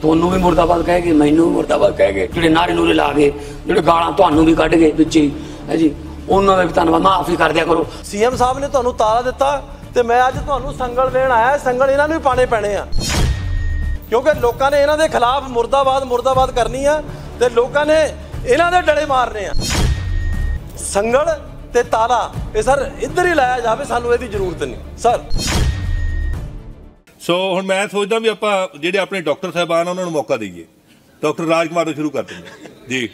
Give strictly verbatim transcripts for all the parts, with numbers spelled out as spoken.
ਤੁਹਾਨੂੰ ਵੀ ਮੁਰਦਾਬਾਦ ਕਹਿ ਗਏ, ਮੈਨੂੰ ਵੀ ਮੁਰਦਾਬਾਦ ਕਹਿ ਗਏ, ਜਿਹੜੇ ਨਾਰੇ ਨੂਰੇ ਲਾ ਗਏ, ਜਿਹੜੇ ਗਾਲਾਂ ਤੁਹਾਨੂੰ ਵੀ ਕੱਢ ਗਏ ਵਿੱਚ ਹੈ ਜੀ, ਉਹਨਾਂ ਦਾ ਵੀ ਧੰਨਵਾਦ, ਮਾਫੀ ਕਰ ਦਿਆ ਕਰੋ। ਸੀਐਮ ਸਾਹਿਬ ਨੇ ਤੁਹਾਨੂੰ ਤਾਲਾ ਦਿੱਤਾ ਤੇ ਮੈਂ ਅੱਜ ਤੁਹਾਨੂੰ ਸੰਗਲ ਦੇਣ ਆਇਆ। ਸੰਗਲ ਇਹਨਾਂ ਨੂੰ ਵੀ ਪਾਣੇ ਪੈਣੇ ਆ, ਕਿਉਂਕਿ ਲੋਕਾਂ ਨੇ ਇਹਨਾਂ ਦੇ ਖਿਲਾਫ ਮੁਰਦਾਬਾਦ ਮੁਰਦਾਬਾਦ ਕਰਨੀ ਆ ਤੇ ਲੋਕਾਂ ਨੇ ਇਹਨਾਂ ਦੇ ਡਲੇ ਮਾਰਨੇ ਆ। ਸੰਗਲ ਤੇ ਤਾਲਾ ਇਹ ਸਰ ਇੱਧਰ ਹੀ ਲਾਇਆ ਜਾਵੇ, ਸਾਨੂੰ ਇਹਦੀ ਜ਼ਰੂਰਤ ਨਹੀਂ ਸਰ। ਸੋ ਹੁਣ ਮੈਂ ਸੋਚਦਾ ਵੀ ਆਪਾਂ ਜਿਹੜੇ ਆਪਣੇ ਡਾਕਟਰ ਸਾਹਿਬਾਨ ਉਹਨਾਂ ਨੂੰ ਮੌਕਾ ਦਈਏ। ਡਾਕਟਰ ਰਾਜ ਕੁਮਾਰ ਤੋਂ ਸ਼ੁਰੂ ਕਰ ਦਿੰਦੇ ਜੀ।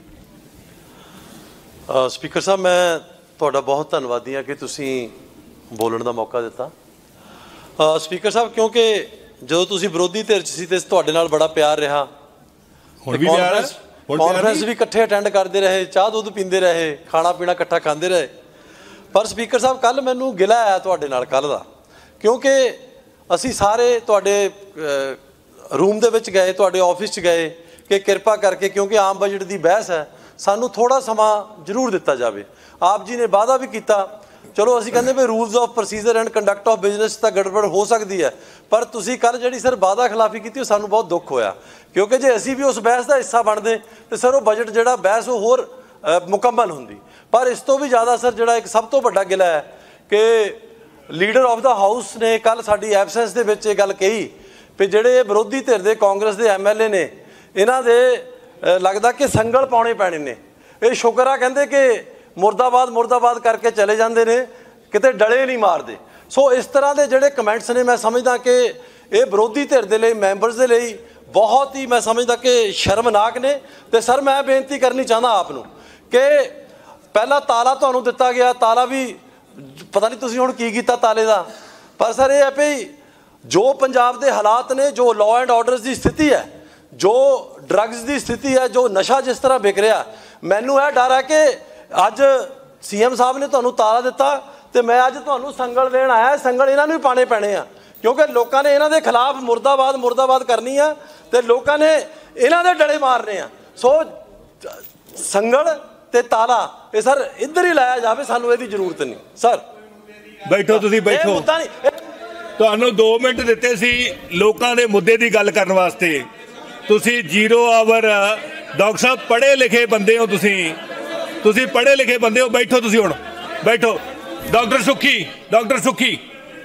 ਸਪੀਕਰ ਸਾਹਿਬ, ਮੈਂ ਤੁਹਾਡਾ ਬਹੁਤ ਧੰਨਵਾਦੀ ਹਾਂ ਕਿ ਤੁਸੀਂ ਬੋਲਣ ਦਾ ਮੌਕਾ ਦਿੱਤਾ। ਸਪੀਕਰ ਸਾਹਿਬ, ਕਿਉਂਕਿ ਜਦੋਂ ਤੁਸੀਂ ਵਿਰੋਧੀ ਧਿਰ 'ਚ ਸੀ ਤੇ ਤੁਹਾਡੇ ਨਾਲ ਬੜਾ ਪਿਆਰ ਰਿਹਾ, ਹੁਣ ਵੀ ਪਿਆਰ ਹੈ, ਕਾਨਫਰੰਸ ਵੀ ਇਕੱਠੇ ਅਟੈਂਡ ਕਰਦੇ ਰਹੇ, ਚਾਹ ਦੁੱਧ ਪੀਂਦੇ ਰਹੇ, ਖਾਣਾ ਪੀਣਾ ਇਕੱਠਾ ਖਾਂਦੇ ਰਹੇ। ਪਰ ਸਪੀਕਰ ਸਾਹਿਬ, ਕੱਲ੍ਹ ਮੈਨੂੰ ਗਿਲਾ ਆਇਆ ਤੁਹਾਡੇ ਨਾਲ ਕੱਲ੍ਹ ਦਾ, ਕਿਉਂਕਿ ਅਸੀਂ ਸਾਰੇ ਤੁਹਾਡੇ ਰੂਮ ਦੇ ਵਿੱਚ ਗਏ, ਤੁਹਾਡੇ ਆਫਿਸ 'ਚ ਗਏ ਕਿ ਕਿਰਪਾ ਕਰਕੇ, ਕਿਉਂਕਿ ਆਮ ਬਜਟ ਦੀ ਬਹਿਸ ਹੈ, ਸਾਨੂੰ ਥੋੜ੍ਹਾ ਸਮਾਂ ਜ਼ਰੂਰ ਦਿੱਤਾ ਜਾਵੇ। ਆਪ ਜੀ ਨੇ ਵਾਅਦਾ ਵੀ ਕੀਤਾ, ਚਲੋ ਅਸੀਂ ਕਹਿੰਦੇ ਵੀ rules of procedure and conduct of business ਤਾਂ ਗੜਬੜ ਹੋ ਸਕਦੀ ਹੈ, ਪਰ ਤੁਸੀਂ ਕੱਲ੍ਹ ਜਿਹੜੀ ਸਰ ਵਾਅਦਾ ਖਿਲਾਫੀ ਕੀਤੀ ਉਹ ਸਾਨੂੰ ਬਹੁਤ ਦੁੱਖ ਹੋਇਆ, ਕਿਉਂਕਿ ਜੇ ਅਸੀਂ ਵੀ ਉਸ ਬਹਿਸ ਦਾ ਹਿੱਸਾ ਬਣਦੇ ਤਾਂ ਸਰ ਉਹ ਬਜਟ ਜਿਹੜਾ ਬਹਿਸ ਉਹ ਹੋਰ ਮੁਕੰਮਲ ਹੁੰਦੀ। ਪਰ ਇਸ ਤੋਂ ਵੀ ਜ਼ਿਆਦਾ ਸਰ ਜਿਹੜਾ ਇੱਕ ਸਭ ਤੋਂ ਵੱਡਾ ਗਿਲਾ ਹੈ ਕਿ ਲੀਡਰ ਆਫ ਦਾ ਹਾਊਸ ਨੇ ਕੱਲ੍ਹ ਸਾਡੀ ਐਬਸੈਂਸ ਦੇ ਵਿੱਚ ਇਹ ਗੱਲ ਕਹੀ ਵੀ ਜਿਹੜੇ ਵਿਰੋਧੀ ਧਿਰ ਦੇ ਕਾਂਗਰਸ ਦੇ ਐਮ ਐਲ ਏ ਨੇ, ਇਹਨਾਂ ਦੇ ਲੱਗਦਾ ਕਿ ਸੰਗਲ ਪਾਉਣੇ ਪੈਣੇ ਨੇ। ਇਹ ਸ਼ੁਕਰ ਆ ਕਹਿੰਦੇ ਕਿ ਮੁਰਦਾਬਾਦ ਮੁਰਦਾਬਾਦ ਕਰਕੇ ਚਲੇ ਜਾਂਦੇ ਨੇ, ਕਿਤੇ ਡਲੇ ਨਹੀਂ ਮਾਰਦੇ। ਸੋ ਇਸ ਤਰ੍ਹਾਂ ਦੇ ਜਿਹੜੇ ਕਮੈਂਟਸ ਨੇ, ਮੈਂ ਸਮਝਦਾ ਕਿ ਇਹ ਵਿਰੋਧੀ ਧਿਰ ਦੇ ਲਈ, ਮੈਂਬਰਸ ਦੇ ਲਈ ਬਹੁਤ ਹੀ ਮੈਂ ਸਮਝਦਾ ਕਿ ਸ਼ਰਮਨਾਕ ਨੇ। ਤੇ ਸਰ, ਮੈਂ ਬੇਨਤੀ ਕਰਨੀ ਚਾਹੁੰਦਾ ਆਪ ਨੂੰ ਕਿ ਪਹਿਲਾਂ ਤਾਲਾ ਤੁਹਾਨੂੰ ਦਿੱਤਾ ਗਿਆ, ਤਾਲਾ ਵੀ ਪਤਾ ਨਹੀਂ ਤੁਸੀਂ ਹੁਣ ਕੀ ਕੀਤਾ ਤਾਲੇ ਦਾ, ਪਰ ਸਰ ਇਹ ਹੈ ਵੀ ਜੋ ਪੰਜਾਬ ਦੇ ਹਾਲਾਤ ਨੇ, ਜੋ ਲਾਅ ਐਂਡ ਆਰਡਰਸ ਦੀ ਸਥਿਤੀ ਹੈ, ਜੋ ਡਰੱਗਸ ਦੀ ਸਥਿਤੀ ਹੈ, ਜੋ ਨਸ਼ਾ ਜਿਸ ਤਰ੍ਹਾਂ ਵਿਕ ਰਿਹਾ, ਮੈਨੂੰ ਇਹ ਡਰ ਹੈ ਕਿ ਅੱਜ ਸੀਐਮ ਸਾਹਿਬ ਨੇ ਤੁਹਾਨੂੰ ਤਾਲਾ ਦਿੱਤਾ ਤੇ ਮੈਂ ਅੱਜ ਤੁਹਾਨੂੰ ਸੰਗਲ ਦੇਣ ਆਇਆ। ਸੰਗਲ ਇਹਨਾਂ ਨੂੰ ਵੀ ਪਾਣੇ ਪੈਣੇ ਆ, ਕਿਉਂਕਿ ਲੋਕਾਂ ਨੇ ਇਹਨਾਂ ਦੇ ਖਿਲਾਫ ਮੁਰਦਾਬਾਦ ਮੁਰਦਾਬਾਦ ਕਰਨੀ ਆ ਤੇ ਲੋਕਾਂ ਨੇ ਇਹਨਾਂ ਦੇ ਡਲੇ ਮਾਰਨੇ ਆ। ਸੋ ਸੰਗਲ ਤੇ ਤਾਲਾ ਇਹ ਸਰ ਇੱਧਰ ਹੀ ਲਾਇਆ ਜਾਵੇ, ਸਾਨੂੰ ਇਹਦੀ ਜ਼ਰੂਰਤ ਨਹੀਂ ਸਰ। ਬੈਠੋ, ਤੁਸੀਂ ਬੈਠੋ। ਤੁਹਾਨੂੰ ਦੋ ਮਿੰਟ ਦਿੱਤੇ ਸੀ ਲੋਕਾਂ ਦੇ ਮੁੱਦੇ ਦੀ ਗੱਲ ਕਰਨ ਵਾਸਤੇ, ਤੁਸੀਂ ਜ਼ੀਰੋ ਆਵਰ। ਡਾਕਟਰ ਸਾਹਿਬ, ਪੜ੍ਹੇ ਲਿਖੇ ਬੰਦੇ ਹੋ ਤੁਸੀਂ, ਤੁਸੀਂ ਪੜ੍ਹੇ ਲਿਖੇ ਬੰਦੇ ਹੋ, ਬੈਠੋ ਤੁਸੀਂ ਹੁਣ, ਬੈਠੋ। ਡਾਕਟਰ ਸੁੱਖੀ, ਡਾਕਟਰ ਸੁੱਖੀ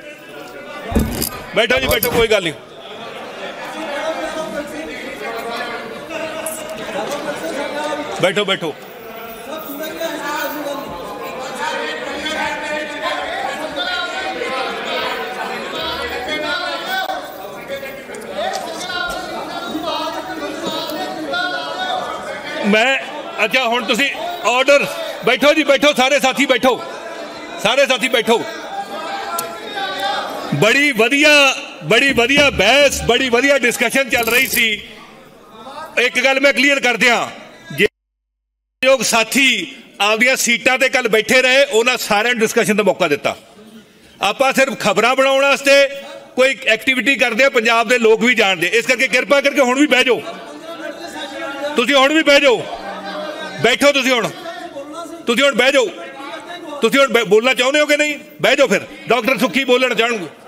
ਬੈਠੋ ਜੀ, ਬੈਠੋ, ਕੋਈ ਗੱਲ ਨਹੀਂ। ਬੈਠੋ ਬੈਠੋ। ਮੈਂ ਅੱਛਾ, ਹੁਣ ਤੁਸੀਂ ਆਰਡਰ। ਬੈਠੋ ਜੀ, ਬੈਠੋ ਸਾਰੇ ਸਾਥੀ, ਬੈਠੋ ਸਾਰੇ ਸਾਥੀ, ਬੈਠੋ। ਬੜੀ ਵਧੀਆ ਬੜੀ ਵਧੀਆ ਬਹਿਸ, ਬੜੀ ਵਧੀਆ ਡਿਸਕਸ਼ਨ ਚੱਲ ਰਹੀ ਸੀ। ਇੱਕ ਗੱਲ ਮੈਂ ਕਲੀਅਰ ਕਰ ਦਿਆਂ, ਜੇ ਯੋਗ ਸਾਥੀ ਆਪਦੀਆਂ ਸੀਟਾਂ ਤੇ ਕੱਲ ਬੈਠੇ ਰਹੇ, ਉਹਨਾਂ ਸਾਰਿਆਂ ਨੂੰ ਡਿਸਕਸ਼ਨ ਦਾ ਮੌਕਾ ਦਿੱਤਾ। ਆਪਾਂ ਸਿਰਫ ਖਬਰਾਂ ਬਣਾਉਣ ਵਾਸਤੇ ਕੋਈ ਐਕਟੀਵਿਟੀ ਕਰਦੇ ਆ, ਪੰਜਾਬ ਦੇ ਲੋਕ ਵੀ ਜਾਣਦੇ, ਇਸ ਕਰਕੇ ਕਿਰਪਾ ਕਰਕੇ ਹੁਣ ਵੀ ਬਹਿ ਜਾਓ, ਤੁਸੀਂ ਹੁਣ ਵੀ ਬਹਿ ਜਾਓ, ਬੈਠੋ ਤੁਸੀਂ ਹੁਣ, ਤੁਸੀਂ ਹੁਣ ਬਹਿ ਜਾਓ। ਤੁਸੀਂ ਹੁਣ ਬੋਲਣਾ ਚਾਹੁੰਦੇ ਹੋ ਕਿ ਨਹੀਂ? ਬਹਿ ਜਾਓ ਫਿਰ। ਡਾਕਟਰ ਸੁੱਖੀ ਬੋਲਣਾ ਚਾਹਣਗੇ।